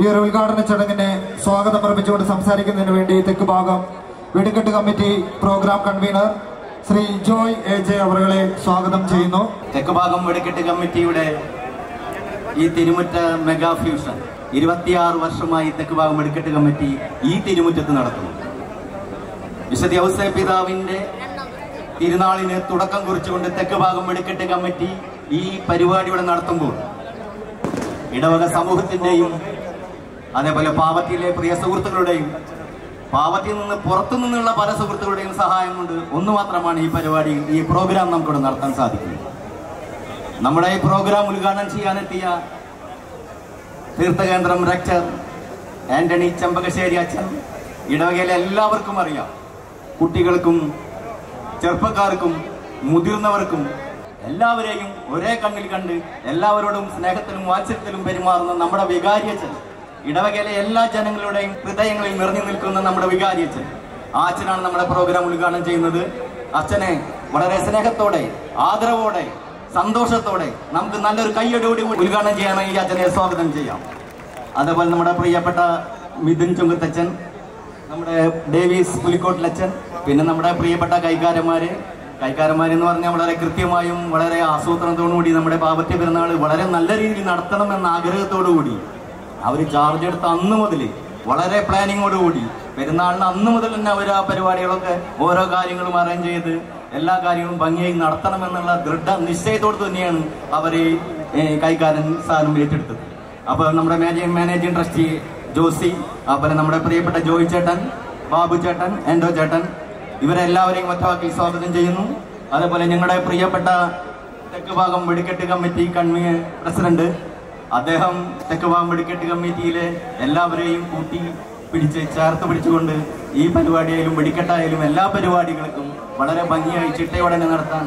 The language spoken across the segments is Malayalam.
ഈ ഒരു ഉദ്ഘാടന ചടങ്ങിനെ സ്വാഗതം അർപ്പിച്ചുകൊണ്ട് സംസാരിക്കുന്നതിന് വേണ്ടി തെക്ക് ഭാഗം വെടിക്കെട്ട് committee programme convener Shri Joy AJ അവരെ സ്വാഗതം ചെയ്യുന്നു. തെക്ക് ഭാഗം വെടിക്കെട്ട് കമ്മിറ്റിയുടെ ഈ തിരുമുറ്റ മെഗാ ഫ്യൂഷൻ 26 വർഷമായി തെക്ക് ഭാഗം വെടിക്കെട്ട് കമ്മിറ്റി ഈ തിരുമുറ്റത്ത് നടത്തുന്നു. വിശുദ്ധ ഔസേപ്പ് പിതാവിന്റെ തിരുനാളിന് തുടക്കം കുറിച്ചുകൊണ്ട് തെക്ക് ഭാഗം വെടിക്കെട്ട് കമ്മിറ്റി ഈ പരിപാടിയുടെ നടത്തുമ്പോൾ ഇടവക സമൂഹത്തിന്റെയും അതേപോലെ പാവത്തിയിലെ പ്രിയ സുഹൃത്തുക്കളുടെയും പാവത്തിൽ നിന്ന് പുറത്തു നിന്നുള്ള പല സുഹൃത്തുക്കളുടെയും സഹായം കൊണ്ട് ഒന്ന് മാത്രമാണ് ഈ പരിപാടി ഈ പ്രോഗ്രാം നമുക്കിവിടെ നടത്താൻ സാധിക്കുന്നത്. നമ്മുടെ ഈ പ്രോഗ്രാം ഉദ്ഘാടനം ചെയ്യാനെത്തിയ തീർത്ഥകേന്ദ്രം റെക്ടർ ആന്റണി ചെമ്പകശ്ശേരി അച്ഛൻ ഇടവകയിലെ എല്ലാവർക്കും അറിയാം. കുട്ടികൾക്കും ചെറുപ്പക്കാർക്കും മുതിർന്നവർക്കും എല്ലാവരെയും ഒരേ കണ്ണിൽ കണ്ട് എല്ലാവരോടും സ്നേഹത്തിലും വാത്സല്യത്തിലും പെരുമാറുന്ന നമ്മുടെ വികാരിയച്ഛൻ, ഇടവകയിലെ എല്ലാ ജനങ്ങളുടെയും ഹൃദയങ്ങളിൽ നിറഞ്ഞു നിൽക്കുന്ന നമ്മുടെ വികാരിയച്ഛൻ, ആ അച്ഛനാണ് നമ്മുടെ പ്രോഗ്രാം ഉദ്ഘാടനം ചെയ്യുന്നത്. അച്ഛനെ വളരെ സ്നേഹത്തോടെ ആദരവോടെ സന്തോഷത്തോടെ നമുക്ക് നല്ലൊരു കയ്യടിയോടി ഉദ്ഘാടനം ചെയ്യാനായി ഈ അച്ഛനെ സ്വാഗതം ചെയ്യാം. അതേപോലെ നമ്മുടെ പ്രിയപ്പെട്ട മിഥുൻ ചുങ്കത്തച്ഛൻ, നമ്മുടെ ഡേവീസ് പുലിക്കോട്ടിലച്ഛൻ, പിന്നെ നമ്മുടെ പ്രിയപ്പെട്ട കൈക്കാരന്മാരെന്ന് പറഞ്ഞാൽ വളരെ കൃത്യമായും വളരെ ആസൂത്രണത്തോടുകൂടി നമ്മുടെ പാവത്തി പെരുന്നാൾ വളരെ നല്ല രീതിയിൽ നടത്തണമെന്ന ആഗ്രഹത്തോടുകൂടി അവർ ചാർജ് എടുത്ത അന്ന് മുതൽ വളരെ പ്ലാനിങ്ങോടുകൂടി പെരുന്നാളിന് അന്ന് മുതൽ തന്നെ അവർ ആ പരിപാടികളൊക്കെ ഓരോ കാര്യങ്ങളും അറേഞ്ച് ചെയ്ത് എല്ലാ കാര്യങ്ങളും ഭംഗിയായി നടത്തണമെന്നുള്ള ദൃഢ നിശ്ചയത്തോട് തന്നെയാണ് അവർ കൈക്കാരൻ സ്ഥാനം ഏറ്റെടുത്തത്. അപ്പോൾ നമ്മുടെ മാനേജിംഗ് ട്രസ്റ്റി ജോസി, അതുപോലെ നമ്മുടെ പ്രിയപ്പെട്ട ജോയി ചേട്ടൻ, ബാബു ചേട്ടൻ, എൻഡോ ചേട്ടൻ, ഇവരെല്ലാവരെയും ഒറ്റവാക്കിൽ സ്വാഗതം ചെയ്യുന്നു. അതേപോലെ ഞങ്ങളുടെ പ്രിയപ്പെട്ട തെക്ക് ഭാഗം വെടിക്കെട്ട് കമ്മിറ്റി പ്രസിഡന്റ്, അദ്ദേഹം തെക്ക് ഭാഗം വെടിക്കെട്ട് കമ്മിറ്റിയിലെ എല്ലാവരെയും കൂട്ടി ചേർത്ത് പിടിച്ചുകൊണ്ട് ഈ പരിപാടിയായാലും വെടിക്കെട്ടായാലും എല്ലാ പരിപാടികൾക്കും വളരെ ഭംഗിയായി ചിട്ടയോടെ നടത്താൻ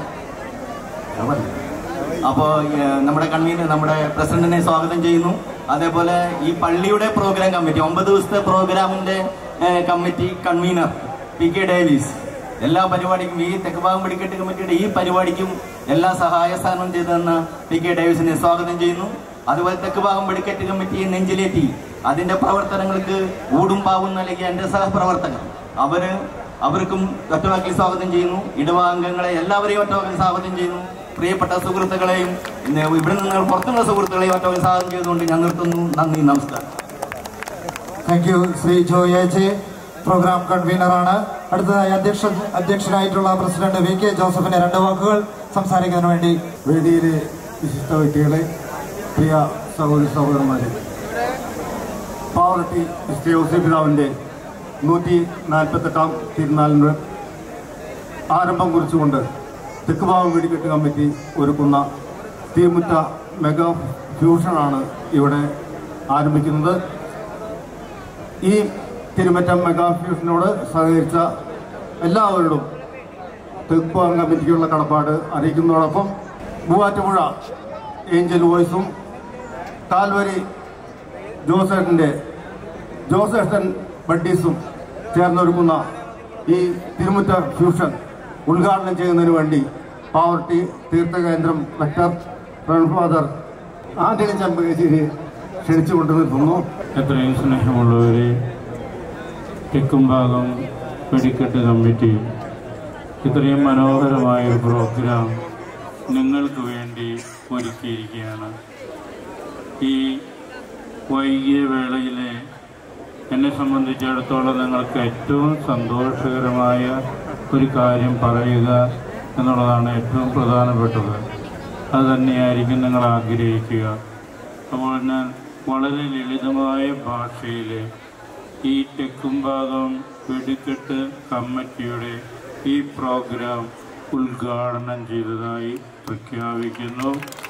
അപ്പോൾ നമ്മുടെ പ്രസിഡന്റിനെ സ്വാഗതം ചെയ്യുന്നു. അതേപോലെ ഈ പള്ളിയുടെ പ്രോഗ്രാം കമ്മിറ്റി 9 ദിവസത്തെ പ്രോഗ്രാമിന്റെ കമ്മിറ്റി കൺവീനർ PK ഡേവിസ് എല്ലാ പരിപാടിക്കും ഈ തെക്ക് ഭാഗം വെടിക്കെട്ട് കമ്മിറ്റിയുടെ ഈ പരിപാടിക്കും എല്ലാ സഹായ സഹകരണം ചെയ്തെന്ന PK ഡേവിസിനെ സ്വാഗതം ചെയ്യുന്നു. അതുപോലെ തെക്ക് ഭാഗം വെടിക്കെട്ട് കമ്മിറ്റി നെഞ്ചിലേറ്റി അതിന്റെ പ്രവർത്തനങ്ങൾക്ക് ഊടും പാവും നൽകിയ എന്റെ സഹപ്രവർത്തകർ അവർക്കും ഒറ്റവാക്കിൽ സ്വാഗതം ചെയ്യുന്നു. ഇടവാംഗങ്ങളെ എല്ലാവരെയും ഒറ്റവാക്കിൽ സ്വാഗതം ചെയ്യുന്നു. പ്രിയപ്പെട്ട സുഹൃത്തുക്കളെയും ഇവിടെ നിന്ന് പുറത്തുള്ള സുഹൃത്തുക്കളെയും ഒറ്റവാക്കിൽ സ്വാഗതം ചെയ്തുകൊണ്ട് ഞാൻ നിർത്തുന്നു. നന്ദി, നമസ്കാരം. Thank you Shri Joy AJ, programme കൺവീനറാണ്. അടുത്തതായി അധ്യക്ഷനായിട്ടുള്ള പ്രസിഡന്റ് VK ജോസഫിന്റെ 2 വാക്കുകൾ സംസാരിക്കുന്നതിന് വേണ്ടി വേദിയിലെ വിശിഷ്ട വ്യക്തികളെ, പ്രിയ സഹോദരന്മാരെ, പാവറട്ടി വിശുദ്ധ ഔസേപ്പ് പിതാവിന്റെ 148ാം തിരുനാളിന് ആരംഭം കുറിച്ചുകൊണ്ട് തെക്ക് ഭാഗം വെടിക്കെട്ട് കമ്മിറ്റി ഒരുക്കുന്ന തീമുറ്റ മെഗാ ഫ്യൂഷനാണ് ഇവിടെ ആരംഭിക്കുന്നത്. ഈ തിരുമറ്റ മെഗാ ഫ്യൂഷനോട് സഹകരിച്ച എല്ലാവരോടും തെക്ക് ഭാഗം കമ്മിറ്റിക്കുള്ള കടപ്പാട് അറിയിക്കുന്നതോടൊപ്പം മൂവാറ്റുപുഴ ഏഞ്ചൽ വോയ്സും കാൽവരി ജോസേട്ടൻ ബഡ്ഡീസും ചേർന്നൊരുക്കുന്ന ഈ തിരുമുറ്റ ഫ്യൂഷൻ ഉദ്ഘാടനം ചെയ്യുന്നതിന് വേണ്ടി പാവർട്ടി തീർത്ഥകേന്ദ്രം റെക്ടർ ഫാദർ ആന്റണി ചെമ്പകശ്ശേരി ക്ഷണിച്ചുകൊണ്ട് നിർത്തുന്നു. എത്രയും സ്നേഹമുള്ളവരെ, തെക്കുംഭാഗം വെടിക്കെട്ട് കമ്മിറ്റി ഇത്രയും മനോഹരമായൊരു പ്രോഗ്രാം നിങ്ങൾക്ക് വേണ്ടി ഒരുക്കിയിരിക്കുകയാണ്. ഈ വൈകിയ വേളയിലെ എന്നെ സംബന്ധിച്ചിടത്തോളം നിങ്ങൾക്ക് ഏറ്റവും സന്തോഷകരമായ ഒരു കാര്യം പറയുക എന്നുള്ളതാണ് ഏറ്റവും പ്രധാനപ്പെട്ടത്. അതുതന്നെയായിരിക്കും നിങ്ങൾ ആഗ്രഹിക്കുക. അപ്പോൾ ഞാൻ വളരെ ലളിതമായ ഭാഷയിൽ ഈ തെക്കുംഭാഗം വെടിക്കെട്ട് കമ്മിറ്റിയുടെ ഈ പ്രോഗ്രാം ഉദ്ഘാടനം ചെയ്തതായി പ്രഖ്യാപിക്കുന്നു.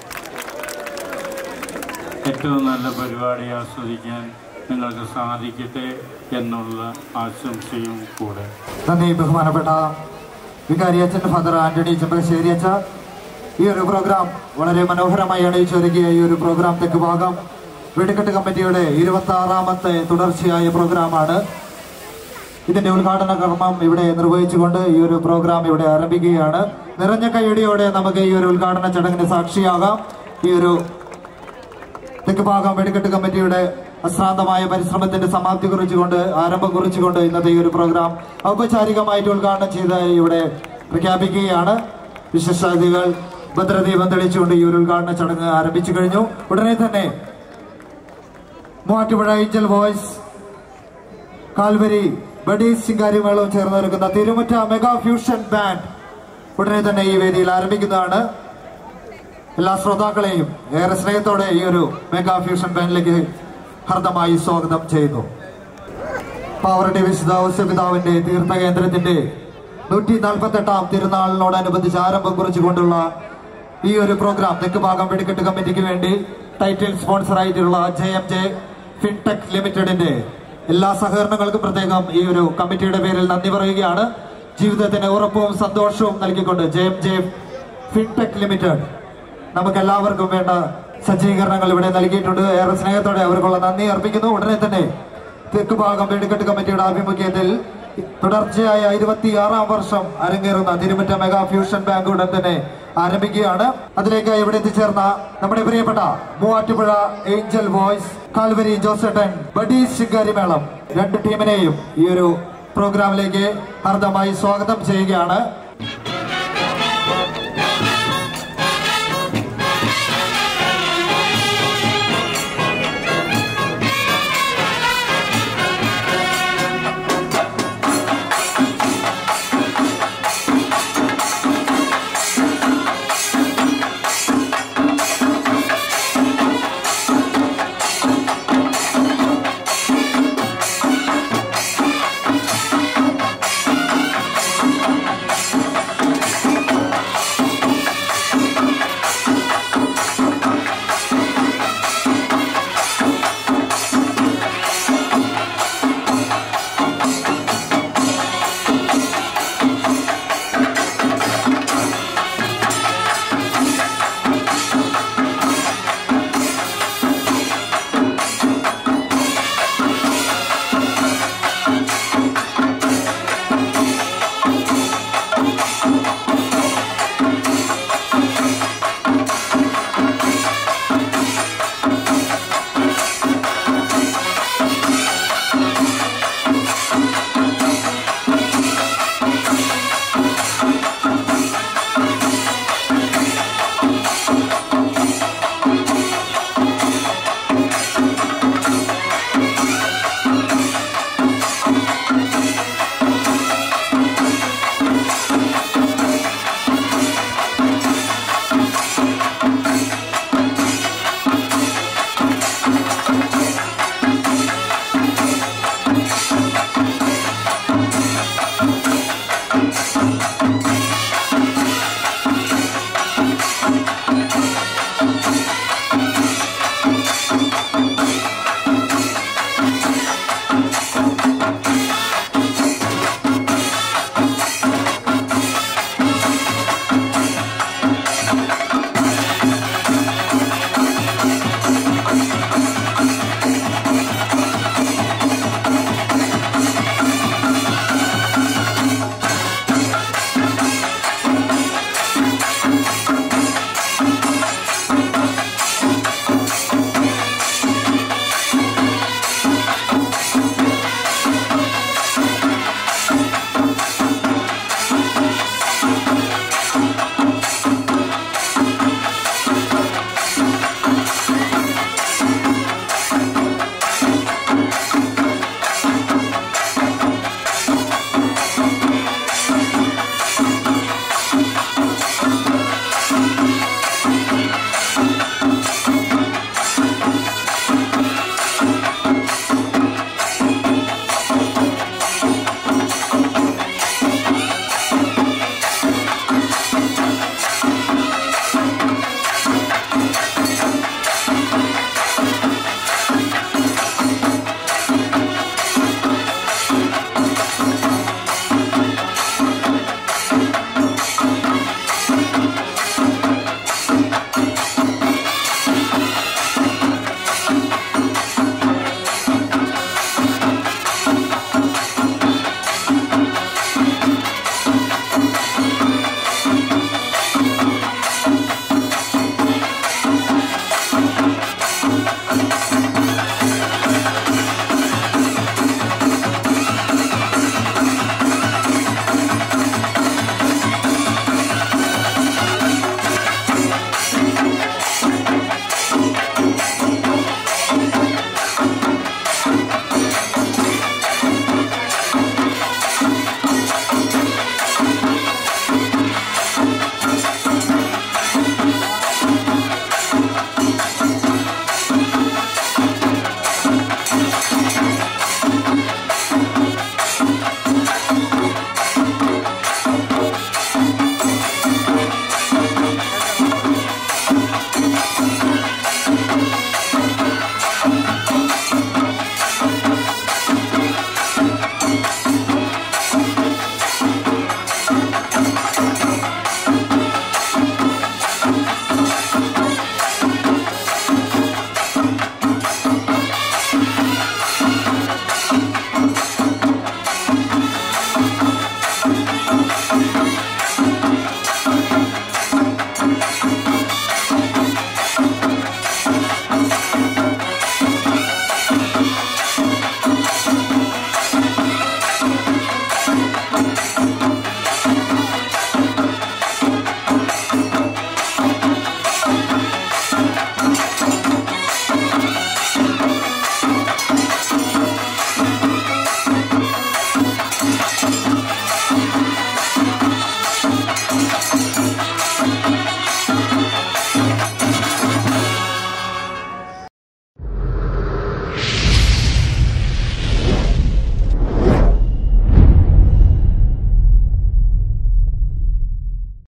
ഏറ്റവും നല്ല പരിപാടി ആസ്വദിക്കാൻ നിങ്ങൾക്ക് സാധിക്കട്ടെ എന്നുള്ള ആശംസയും കൂടെ. നന്ദി. ബഹുമാനപ്പെട്ട വികാരിയച്ഛൻ ഫാദർ ആന്റണി ചെമ്പകശ്ശേരി അച്ഛ, ഈ ഒരു പ്രോഗ്രാം വളരെ മനോഹരമായി അണിയിച്ചൊരുക്കിയ ഈ ഒരു പ്രോഗ്രാം തെക്ക് ഭാഗം വെടിക്കെട്ട് കമ്മിറ്റിയുടെ 26ാമത്തെ തുടർച്ചയായ പ്രോഗ്രാമാണ്. ഇതിന്റെ ഉദ്ഘാടന കർമ്മം ഇവിടെ നിർവഹിച്ചുകൊണ്ട് ഈ ഒരു പ്രോഗ്രാം ഇവിടെ ആരംഭിക്കുകയാണ്. നിറഞ്ഞ കയ്യടിയോടെ നമുക്ക് ഈ ഒരു ഉദ്ഘാടന ചടങ്ങിന് സാക്ഷിയാകാം. ഈ ഒരു തെക്ക് ഭാഗം വെടിക്കെട്ട് കമ്മിറ്റിയുടെ അശ്രാന്തമായ പരിശ്രമത്തിന്റെ സമാപ്തി കുറിച്ചുകൊണ്ട് ആരംഭം കുറിച്ചുകൊണ്ട് ഇന്നത്തെ ഈ ഒരു പ്രോഗ്രാം ഔപചാരികമായിട്ട് ഉദ്ഘാടനം ചെയ്തതായി ഇവിടെ പ്രഖ്യാപിക്കുകയാണ്. വിശിഷ്ടാതിഥികൾ ഭദ്രദീപം തെളിച്ചുകൊണ്ട് ഈ ഒരു ഉദ്ഘാടന ചടങ്ങ് ആരംഭിച്ചു കഴിഞ്ഞു. ഉടനെ തന്നെ Muvattupuzha angel voice, Calvary buddies ചിങ്കാരിമേളവും ചേർന്ന് ഒരുക്കുന്ന തിരുമുറ്റ മെഗാ ഫ്യൂഷൻ ബാൻഡ് ഉടനെ തന്നെ ഈ വേദിയിൽ ആരംഭിക്കുന്നതാണ്. എല്ലാ ശ്രോതാക്കളെയും ഏറെ സ്നേഹത്തോടെ ഈ ഒരു മെഗാ ഫ്യൂഷൻ ബാൻഡിലേക്ക് ഹർദ്ദമായി സ്വാഗതം ചെയ്യുന്നു. പാവറട്ടി വിശുദ്ധ ഔസപിതാവിന്റെ തീർത്ഥകേന്ദ്രത്തിന്റെ 148ാം തിരുനാളിനോടനുബന്ധിച്ച് ആരംഭം കുറിച്ചുകൊണ്ടുള്ള ഈ ഒരു പ്രോഗ്രാം തെക്ക് ഭാഗം വെടിക്കെട്ട് കമ്മിറ്റിക്ക് വേണ്ടി ടൈറ്റിൽ സ്പോൺസർ ആയിട്ടുള്ള JMJ ഫിൻടെക് ലിമിറ്റഡിന്റെ എല്ലാ സഹകരണങ്ങൾക്കും പ്രത്യേകം ഈ ഒരു കമ്മിറ്റിയുടെ പേരിൽ നന്ദി പറയുകയാണ്. ജീവിതത്തിന് ഉറപ്പും സന്തോഷവും നൽകിക്കൊണ്ട് JMJ ഫിൻടെക് ലിമിറ്റഡ് നമുക്ക് എല്ലാവർക്കും വേണ്ട സജ്ജീകരണങ്ങൾ ഇവിടെ നൽകിയിട്ടുണ്ട്. ഏറെ സ്നേഹത്തോടെ അവർക്കുള്ള നന്ദി അർപ്പിക്കുന്നു. ഉടനെ തന്നെ തെക്ക് ഭാഗം വെടിക്കെട്ട് കമ്മിറ്റിയുടെ ആഭിമുഖ്യത്തിൽ തുടർച്ചയായ 26ാം വർഷം അരങ്ങേറുന്ന തിരുമുറ്റ മെഗാ ഫ്യൂഷൻ ബാങ്ക് ഉടൻ തന്നെ ആരംഭിക്കുകയാണ്. അതിലേക്ക് ഇവിടെ എത്തിച്ചേർന്ന നമ്മുടെ പ്രിയപ്പെട്ട മൂവാറ്റുപുഴ ഏഞ്ചൽ വോയ്സ്, കാൽവരി ജോസേട്ടൻ ബഡീസ് ചിങ്കാരിമേളം രണ്ട് ടീമിനെയും ഈ ഒരു പ്രോഗ്രാമിലേക്ക് ഹർദ്ദമായി സ്വാഗതം ചെയ്യുകയാണ്.